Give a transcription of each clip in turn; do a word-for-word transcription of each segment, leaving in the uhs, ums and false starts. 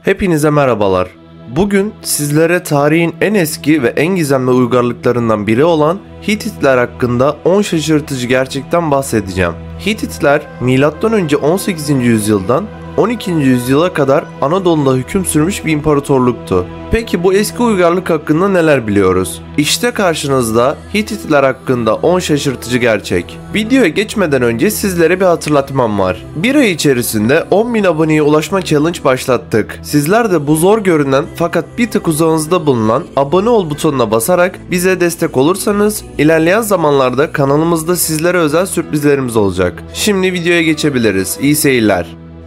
Hepinize merhabalar. Bugün sizlere tarihin en eski ve en gizemli uygarlıklarından biri olan Hititler hakkında on şaşırtıcı gerçekten bahsedeceğim. Hititler milattan önce on sekizinci yüzyıldan on ikinci yüzyıla kadar Anadolu'da hüküm sürmüş bir imparatorluktu. Peki bu eski uygarlık hakkında neler biliyoruz? İşte karşınızda Hititler hakkında on şaşırtıcı gerçek. Videoya geçmeden önce sizlere bir hatırlatmam var. Bir ay içerisinde on bin aboneye ulaşma challenge başlattık. Sizler de bu zor görünen fakat bir tık uzağınızda bulunan abone ol butonuna basarak bize destek olursanız ilerleyen zamanlarda kanalımızda sizlere özel sürprizlerimiz olacak. Şimdi videoya geçebiliriz. İyi seyirler.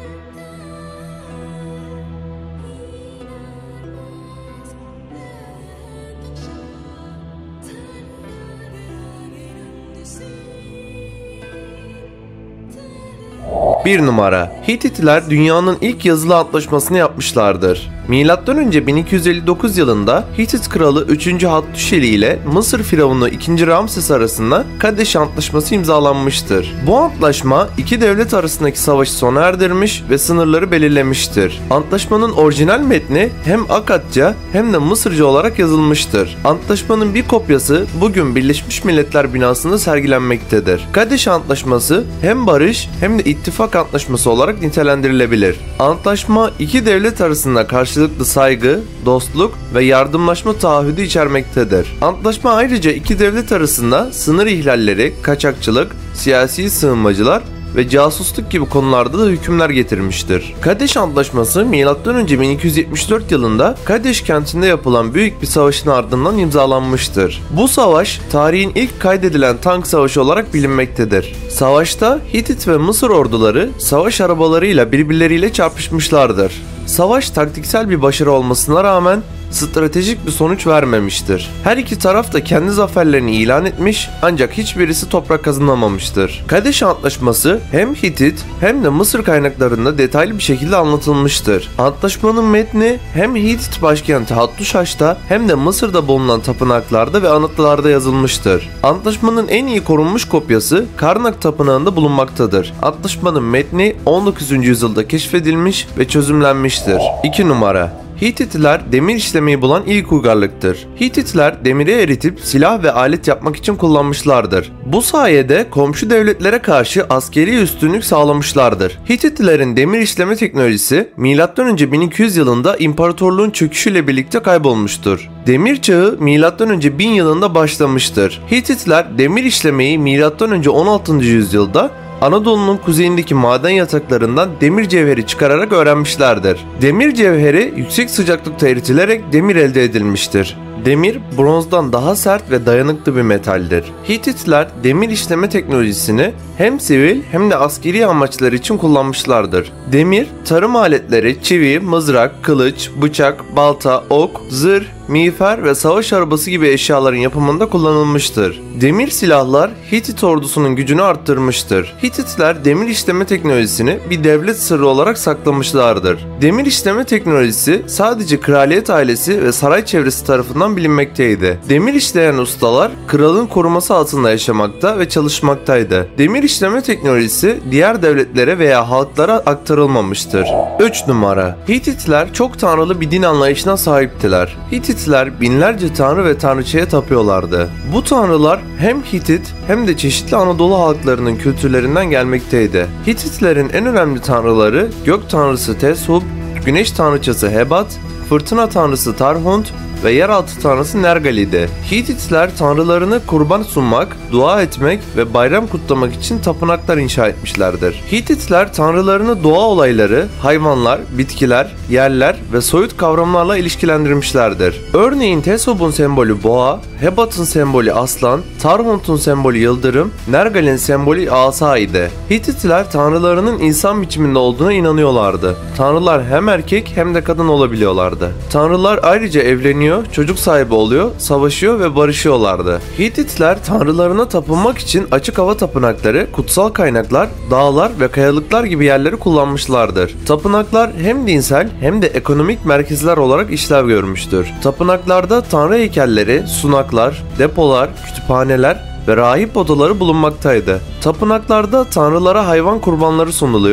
bir numara. Hititler dünyanın ilk yazılı antlaşmasını yapmışlardır. Milattan önce bin iki yüz elli dokuz yılında Hitit kralı üçüncü Hattuşili ile Mısır firavunu ikinci Ramses arasında Kadeş Antlaşması imzalanmıştır. Bu antlaşma iki devlet arasındaki savaşı sona erdirmiş ve sınırları belirlemiştir. Antlaşmanın orijinal metni hem Akkadca hem de Mısırca olarak yazılmıştır. Antlaşmanın bir kopyası bugün Birleşmiş Milletler binasında sergilenmektedir. Kadeş Antlaşması hem barış hem de ittifak antlaşması olarak nitelendirilebilir. Antlaşma iki devlet arasında karşılıklı saygı, dostluk ve yardımlaşma taahhüdü içermektedir. Antlaşma ayrıca iki devlet arasında sınır ihlalleri, kaçakçılık, siyasi sığınmacılar ve casusluk gibi konularda da hükümler getirmiştir. Kadeş Antlaşması milattan önce bin iki yüz yetmiş dört yılında Kadeş kentinde yapılan büyük bir savaşın ardından imzalanmıştır. Bu savaş tarihin ilk kaydedilen tank savaşı olarak bilinmektedir. Savaşta Hitit ve Mısır orduları savaş arabalarıyla birbirleriyle çarpışmışlardır. Savaş taktiksel bir başarı olmasına rağmen stratejik bir sonuç vermemiştir. Her iki taraf da kendi zaferlerini ilan etmiş ancak hiçbirisi toprak kazanamamıştır. Kadeş Antlaşması hem Hitit hem de Mısır kaynaklarında detaylı bir şekilde anlatılmıştır. Antlaşmanın metni hem Hitit başkenti Hattuşaş'ta hem de Mısır'da bulunan tapınaklarda ve anıtlarda yazılmıştır. Antlaşmanın en iyi korunmuş kopyası Karnak Tapınağı'nda bulunmaktadır. Antlaşmanın metni on dokuzuncu yüzyılda keşfedilmiş ve çözümlenmiştir. iki numara. Hititler demir işlemeyi bulan ilk uygarlıktır. Hititler demiri eritip silah ve alet yapmak için kullanmışlardır. Bu sayede komşu devletlere karşı askeri üstünlük sağlamışlardır. Hititlerin demir işleme teknolojisi milattan önce bin iki yüz yılında imparatorluğun çöküşüyle birlikte kaybolmuştur. Demir çağı milattan önce bin yılında başlamıştır. Hititler demir işlemeyi milattan önce on altıncı yüzyılda Anadolu'nun kuzeyindeki maden yataklarından demir cevheri çıkararak öğrenmişlerdir. Demir cevheri yüksek sıcaklıkta eritilerek demir elde edilmiştir. Demir, bronzdan daha sert ve dayanıklı bir metaldir. Hititler demir işleme teknolojisini hem sivil hem de askeri amaçlar için kullanmışlardır. Demir, tarım aletleri, çivi, mızrak, kılıç, bıçak, balta, ok, zırh, miğfer ve savaş arabası gibi eşyaların yapımında kullanılmıştır. Demir silahlar Hitit ordusunun gücünü arttırmıştır. Hititler demir işleme teknolojisini bir devlet sırrı olarak saklamışlardır. Demir işleme teknolojisi sadece kraliyet ailesi ve saray çevresi tarafından bilinmekteydi. Demir işleyen ustalar kralın koruması altında yaşamakta ve çalışmaktaydı. Demir işleme teknolojisi diğer devletlere veya halklara aktarılmamıştır. üç numara. Hititler çok tanrılı bir din anlayışına sahiptiler. Hititler binlerce tanrı ve tanrıçaya tapıyorlardı. Bu tanrılar hem Hitit hem de çeşitli Anadolu halklarının kültürlerinden gelmekteydi. Hititlerin en önemli tanrıları gök tanrısı Teshub, güneş tanrıçası Hebat, fırtına tanrısı Tarhunt ve yeraltı tanrısı Nergal'idi. Hititler tanrılarını kurban sunmak, dua etmek ve bayram kutlamak için tapınaklar inşa etmişlerdir. Hititler tanrılarını doğa olayları, hayvanlar, bitkiler, yerler ve soyut kavramlarla ilişkilendirmişlerdir. Örneğin Teshub'un sembolü boğa, Hebat'ın sembolü aslan, Tarhunt'un sembolü yıldırım, Nergal'in sembolü asa idi. Hititler tanrılarının insan biçiminde olduğuna inanıyorlardı. Tanrılar hem erkek hem de kadın olabiliyorlardı. Tanrılar ayrıca evleniyor, çocuk sahibi oluyor, savaşıyor ve barışıyorlardı. Hititler tanrılarına tapınmak için açık hava tapınakları, kutsal kaynaklar, dağlar ve kayalıklar gibi yerleri kullanmışlardır. Tapınaklar hem dinsel hem de ekonomik merkezler olarak işlev görmüştür. Tapınaklarda tanrı heykelleri, sunaklar, depolar, kütüphaneler ve rahip odaları bulunmaktaydı. Tapınaklarda tanrılara hayvan kurbanları sunuluyor,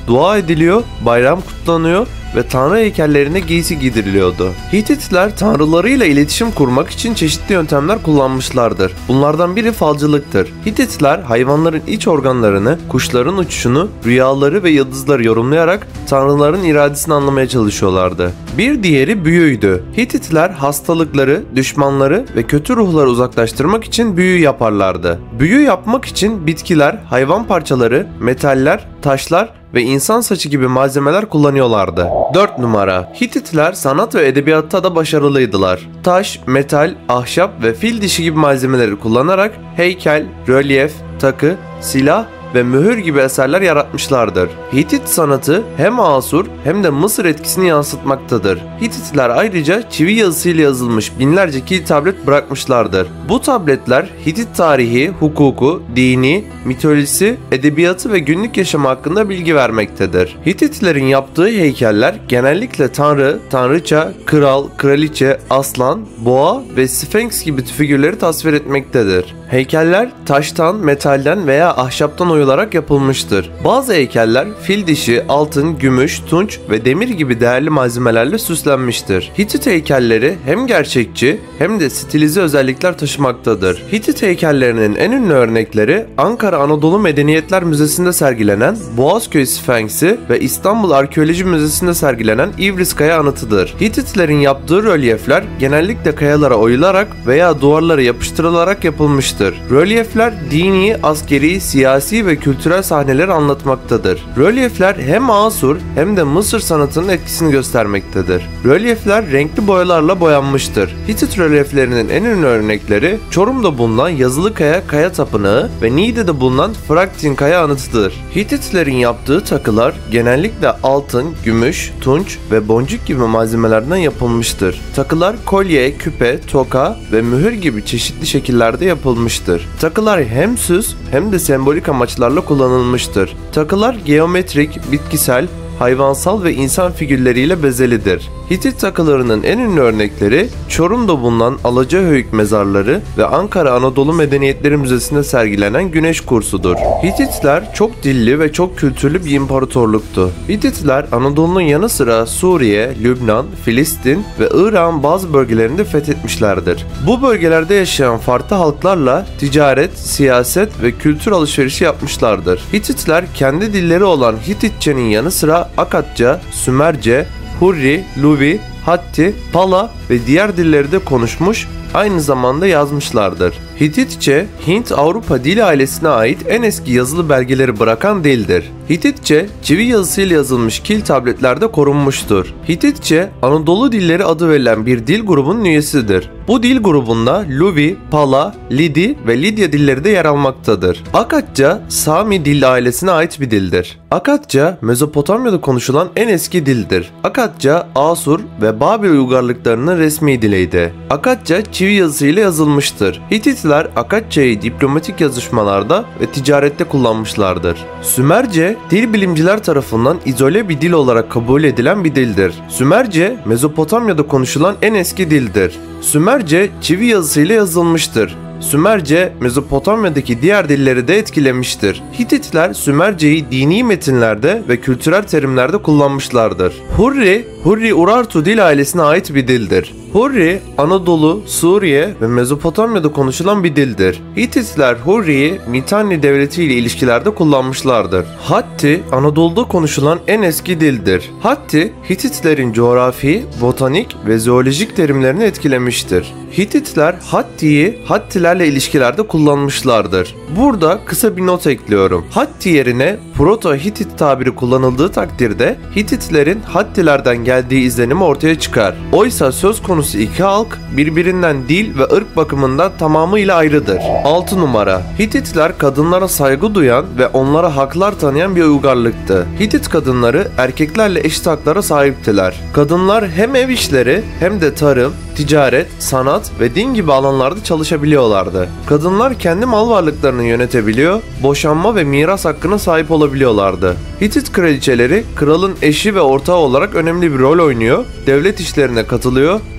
dua ediliyor, bayram kutlanıyor ve tanrı heykellerine giysi giydiriliyordu. Hititler tanrılarıyla iletişim kurmak için çeşitli yöntemler kullanmışlardır. Bunlardan biri falcılıktır. Hititler hayvanların iç organlarını, kuşların uçuşunu, rüyaları ve yıldızları yorumlayarak tanrıların iradesini anlamaya çalışıyorlardı. Bir diğeri büyüydü. Hititler hastalıkları, düşmanları ve kötü ruhları uzaklaştırmak için büyü yaparlardı. Büyü yapmak için bitkiler, hayvan parçaları, metaller, taşlar ve insan saçı gibi malzemeler kullanıyorlardı. dört numara. Hititler sanat ve edebiyatta da başarılıydılar. Taş, metal, ahşap ve fil dişi gibi malzemeleri kullanarak heykel, rölyef, takı, silah ve mühür gibi eserler yaratmışlardır. Hitit sanatı hem Asur hem de Mısır etkisini yansıtmaktadır. Hititler ayrıca çivi yazısıyla yazılmış binlerce kil tablet bırakmışlardır. Bu tabletler Hitit tarihi, hukuku, dini, mitolojisi, edebiyatı ve günlük yaşamı hakkında bilgi vermektedir. Hititlerin yaptığı heykeller genellikle tanrı, tanrıça, kral, kraliçe, aslan, boğa ve sfenks gibi figürleri tasvir etmektedir. Heykeller taştan, metalden veya ahşaptan oyularak yapılmıştır. Bazı heykeller fil dişi, altın, gümüş, tunç ve demir gibi değerli malzemelerle süslenmiştir. Hitit heykelleri hem gerçekçi hem de stilize özellikler taşımaktadır. Hitit heykellerinin en ünlü örnekleri Ankara Anadolu Medeniyetler Müzesi'nde sergilenen Boğazköy Sfenksi ve İstanbul Arkeoloji Müzesi'nde sergilenen İvris Kaya Anıtı'dır. Hititlerin yaptığı rölyefler genellikle kayalara oyularak veya duvarlara yapıştırılarak yapılmıştır. Rölyefler dini, askeri, siyasi ve kültürel sahneleri anlatmaktadır. Rölyefler hem Asur hem de Mısır sanatının etkisini göstermektedir. Rölyefler renkli boyalarla boyanmıştır. Hitit rölyeflerinin en ünlü örnekleri Çorum'da bulunan Yazılıkaya Kaya Tapınağı ve Niğde'de bulunan Fraktin Kaya Anıtı'dır. Hititlerin yaptığı takılar genellikle altın, gümüş, tunç ve boncuk gibi malzemelerden yapılmıştır. Takılar kolye, küpe, toka ve mühür gibi çeşitli şekillerde yapılmıştır. Takılar hem süs hem de sembolik amaçlarla kullanılmıştır. Takılar geometrik, bitkisel, hayvansal ve insan figürleriyle bezelidir. Hitit takılarının en ünlü örnekleri Çorum'da bulunan Alacahöyük mezarları ve Ankara Anadolu Medeniyetleri Müzesi'nde sergilenen Güneş Kursu'dur. Hititler çok dilli ve çok kültürlü bir imparatorluktu. Hititler Anadolu'nun yanı sıra Suriye, Lübnan, Filistin ve Irak'ın bazı bölgelerini fethetmişlerdir. Bu bölgelerde yaşayan farklı halklarla ticaret, siyaset ve kültür alışverişi yapmışlardır. Hititler kendi dilleri olan Hititçe'nin yanı sıra Akatça, Sümerce, Hurri, Luvi, Hatti, Pala ve diğer dilleri de konuşmuş, aynı zamanda yazmışlardır. Hititçe, Hint-Avrupa dil ailesine ait en eski yazılı belgeleri bırakan dildir. Hititçe, çivi yazısıyla yazılmış kil tabletlerde korunmuştur. Hititçe, Anadolu dilleri adı verilen bir dil grubunun üyesidir. Bu dil grubunda Luvi, Pala, Lidi ve Lidya dilleri de yer almaktadır. Akatça, Sami dil ailesine ait bir dildir. Akatça, Mezopotamya'da konuşulan en eski dildir. Akatça, Asur ve Babil uygarlıklarının resmi diliydi. Akatça, çivi yazısıyla yazılmıştır. Hititler Akatça'yı diplomatik yazışmalarda ve ticarette kullanmışlardır. Sümerce, dil bilimciler tarafından izole bir dil olarak kabul edilen bir dildir. Sümerce, Mezopotamya'da konuşulan en eski dildir. Sümerce, çivi yazısıyla yazılmıştır. Sümerce, Mezopotamya'daki diğer dilleri de etkilemiştir. Hititler Sümerce'yi dini metinlerde ve kültürel terimlerde kullanmışlardır. Hurri, Hurri Urartu dil ailesine ait bir dildir. Hurri, Anadolu, Suriye ve Mezopotamya'da konuşulan bir dildir. Hititler Hurri'yi Mitanni devleti ile ilişkilerde kullanmışlardır. Hatti, Anadolu'da konuşulan en eski dildir. Hatti, Hititlerin coğrafi, botanik ve zoolojik terimlerini etkilemiştir. Hititler Hatti'yi Hattilerle ilişkilerde kullanmışlardır. Burada kısa bir not ekliyorum. Hatti yerine Proto-Hitit tabiri kullanıldığı takdirde Hititlerin Hattilerden geldiği izlenimi ortaya çıkar. Oysa söz konusu iki halk birbirinden dil ve ırk bakımından tamamıyla ayrıdır. altı numara. Hititler kadınlara saygı duyan ve onlara haklar tanıyan bir uygarlıktı. Hitit kadınları erkeklerle eşit haklara sahiptiler. Kadınlar hem ev işleri hem de tarım, ticaret, sanat ve din gibi alanlarda çalışabiliyorlardı. Kadınlar kendi mal varlıklarını yönetebiliyor, boşanma ve miras hakkına sahip olabiliyorlardı. Hitit kraliçeleri kralın eşi ve ortağı olarak önemli bir rol oynuyor, devlet işlerine katılıyor,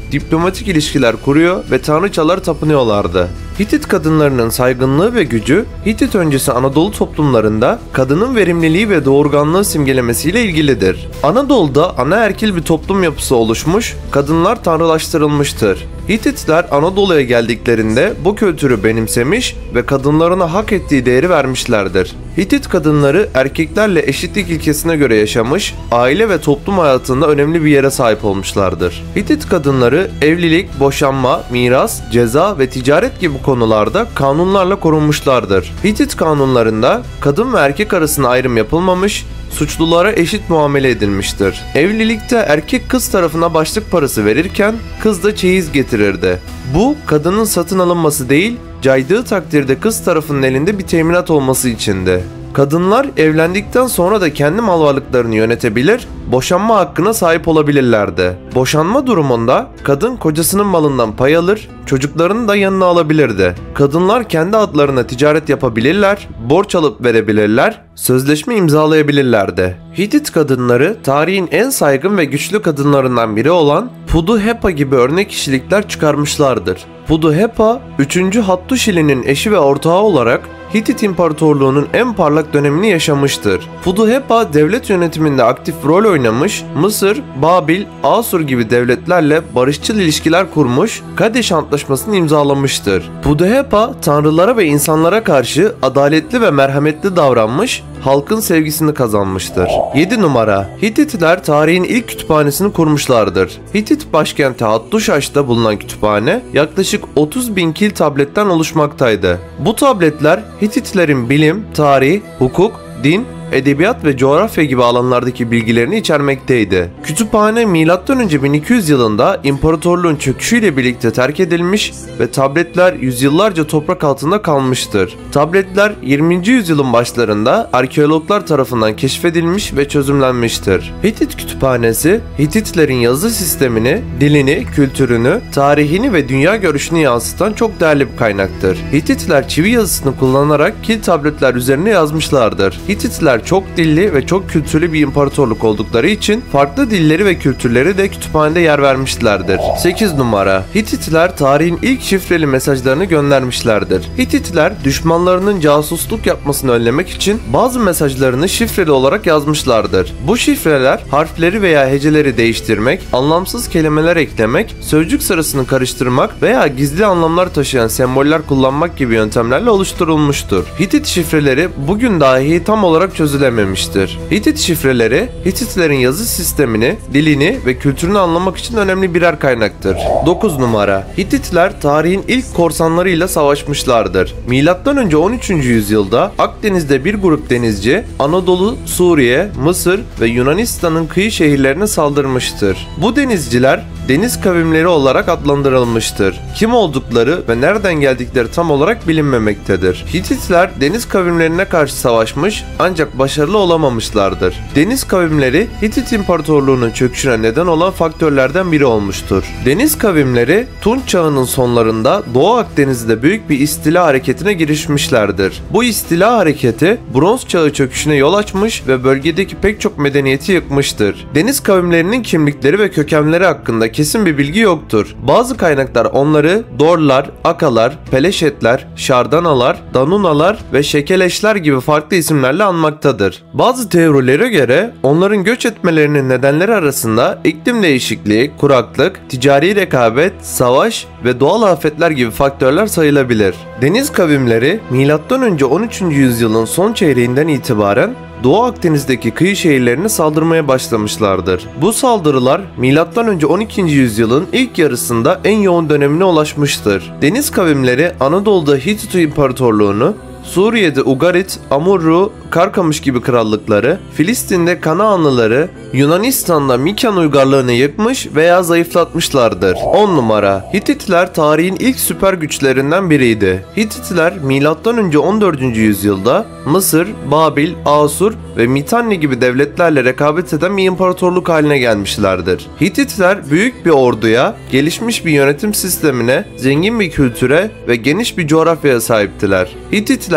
diplomatik ilişkiler kuruyor ve tanrıçalara tapınıyorlardı. Hitit kadınlarının saygınlığı ve gücü, Hitit öncesi Anadolu toplumlarında kadının verimliliği ve doğurganlığı simgelemesiyle ilgilidir. Anadolu'da anaerkil bir toplum yapısı oluşmuş, kadınlar tanrılaştırılmıştır. Hititler Anadolu'ya geldiklerinde bu kültürü benimsemiş ve kadınlarına hak ettiği değeri vermişlerdir. Hitit kadınları erkeklerle eşitlik ilkesine göre yaşamış, aile ve toplum hayatında önemli bir yere sahip olmuşlardır. Hitit kadınları evlilik, boşanma, miras, ceza ve ticaret gibi konularda kanunlarla korunmuşlardır. Hitit kanunlarında kadın ve erkek arasında ayrım yapılmamış, suçlulara eşit muamele edilmiştir. Evlilikte erkek kız tarafına başlık parası verirken kız da çeyiz getirirdi. Bu kadının satın alınması değil, caydığı takdirde kız tarafının elinde bir teminat olması içindi. Kadınlar evlendikten sonra da kendi mal varlıklarını yönetebilir, boşanma hakkına sahip olabilirlerdi. Boşanma durumunda kadın kocasının malından pay alır, çocuklarını da yanına alabilirdi. Kadınlar kendi adlarına ticaret yapabilirler, borç alıp verebilirler, sözleşme imzalayabilirlerdi. Hitit kadınları tarihin en saygın ve güçlü kadınlarından biri olan Pudu-Hepa gibi örnek kişilikler çıkarmışlardır. Pudu-Hepa, üçüncü Hattuşili'nin eşi ve ortağı olarak Hitit İmparatorluğu'nun en parlak dönemini yaşamıştır. Pudu-Hepa devlet yönetiminde aktif rol oynamış, Mısır, Babil, Asur gibi devletlerle barışçıl ilişkiler kurmuş, Kadeş Antlaşması'nı imzalamıştır. Pudu-Hepa tanrılara ve insanlara karşı adaletli ve merhametli davranmış, halkın sevgisini kazanmıştır. yedi numara. Hititler tarihin ilk kütüphanesini kurmuşlardır. Hitit başkenti Hattuşaş'ta bulunan kütüphane yaklaşık otuz bin kil tabletten oluşmaktaydı. Bu tabletler Hititlerin bilim, tarih, hukuk, din, edebiyat ve coğrafya gibi alanlardaki bilgilerini içermekteydi. Kütüphane milattan önce bin iki yüz yılında imparatorluğun çöküşüyle birlikte terk edilmiş ve tabletler yüzyıllarca toprak altında kalmıştır. Tabletler yirminci yüzyılın başlarında arkeologlar tarafından keşfedilmiş ve çözümlenmiştir. Hitit kütüphanesi, Hititlerin yazı sistemini, dilini, kültürünü, tarihini ve dünya görüşünü yansıtan çok değerli bir kaynaktır. Hititler çivi yazısını kullanarak kil tabletler üzerine yazmışlardır. Hititler çok dilli ve çok kültürlü bir imparatorluk oldukları için farklı dilleri ve kültürleri de kütüphanede yer vermişlerdir. sekiz numara. Hititler tarihin ilk şifreli mesajlarını göndermişlerdir. Hititler düşmanlarının casusluk yapmasını önlemek için bazı mesajlarını şifreli olarak yazmışlardır. Bu şifreler harfleri veya heceleri değiştirmek, anlamsız kelimeler eklemek, sözcük sırasını karıştırmak veya gizli anlamlar taşıyan semboller kullanmak gibi yöntemlerle oluşturulmuştur. Hitit şifreleri bugün dahi tam olarak çözülememiştir. Hitit şifreleri, Hititlerin yazı sistemini, dilini ve kültürünü anlamak için önemli birer kaynaktır. dokuz numara. Hititler tarihin ilk korsanlarıyla savaşmışlardır. Milattan önce on üçüncü yüzyılda Akdeniz'de bir grup denizci Anadolu, Suriye, Mısır ve Yunanistan'ın kıyı şehirlerine saldırmıştır. Bu denizciler deniz kavimleri olarak adlandırılmıştır. Kim oldukları ve nereden geldikleri tam olarak bilinmemektedir. Hititler deniz kavimlerine karşı savaşmış ancak başarılı olamamışlardır. Deniz kavimleri Hitit İmparatorluğu'nun çöküşüne neden olan faktörlerden biri olmuştur. Deniz kavimleri Tunç Çağı'nın sonlarında Doğu Akdeniz'de büyük bir istila hareketine girişmişlerdir. Bu istila hareketi Bronz Çağı çöküşüne yol açmış ve bölgedeki pek çok medeniyeti yıkmıştır. Deniz kavimlerinin kimlikleri ve kökenleri hakkında kesin bir bilgi yoktur. Bazı kaynaklar onları Dorlar, Akalar, Peleşetler, Şardanalar, Danunalar ve Şekeleşler gibi farklı isimlerle anmaktadır. Bazı teorilere göre onların göç etmelerinin nedenleri arasında iklim değişikliği, kuraklık, ticari rekabet, savaş ve doğal afetler gibi faktörler sayılabilir. Deniz kavimleri milattan önce on üçüncü yüzyılın son çeyreğinden itibaren Doğu Akdeniz'deki kıyı şehirlerine saldırmaya başlamışlardır. Bu saldırılar milattan önce on ikinci yüzyılın ilk yarısında en yoğun dönemine ulaşmıştır. Deniz kavimleri Anadolu'da Hitit İmparatorluğunu, Suriye'de Ugarit, Amurru, Karkamış gibi krallıkları, Filistin'de Kanaanlıları, Yunanistan'da Mikan uygarlığını yıkmış veya zayıflatmışlardır. on numara. Hititler tarihin ilk süper güçlerinden biriydi. Hititler milattan önce on dördüncü yüzyılda Mısır, Babil, Asur ve Mitanni gibi devletlerle rekabet eden bir imparatorluk haline gelmişlerdir. Hititler büyük bir orduya, gelişmiş bir yönetim sistemine, zengin bir kültüre ve geniş bir coğrafyaya sahiptiler. Hititler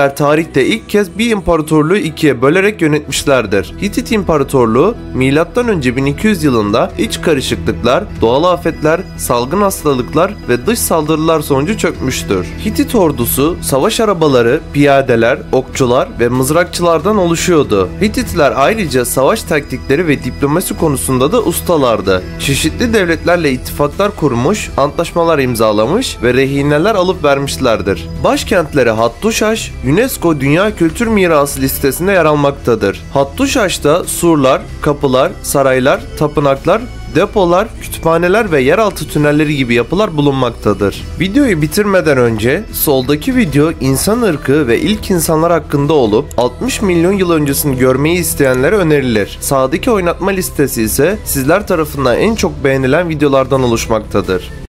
Hititler tarihte ilk kez bir imparatorluğu ikiye bölerek yönetmişlerdir. Hitit İmparatorluğu milattan önce bin iki yüz yılında iç karışıklıklar, doğal afetler, salgın hastalıklar ve dış saldırılar sonucu çökmüştür. Hitit ordusu savaş arabaları, piyadeler, okçular ve mızrakçılardan oluşuyordu. Hititler ayrıca savaş taktikleri ve diplomasi konusunda da ustalardı. Çeşitli devletlerle ittifaklar kurmuş, antlaşmalar imzalamış ve rehineler alıp vermişlerdir. Başkentleri Hattuşaş, UNESCO Dünya Kültür Mirası listesinde yer almaktadır. Hattuşaş'ta surlar, kapılar, saraylar, tapınaklar, depolar, kütüphaneler ve yeraltı tünelleri gibi yapılar bulunmaktadır. Videoyu bitirmeden önce soldaki video insan ırkı ve ilk insanlar hakkında olup altmış milyon yıl öncesini görmeyi isteyenlere önerilir. Sağdaki oynatma listesi ise sizler tarafından en çok beğenilen videolardan oluşmaktadır.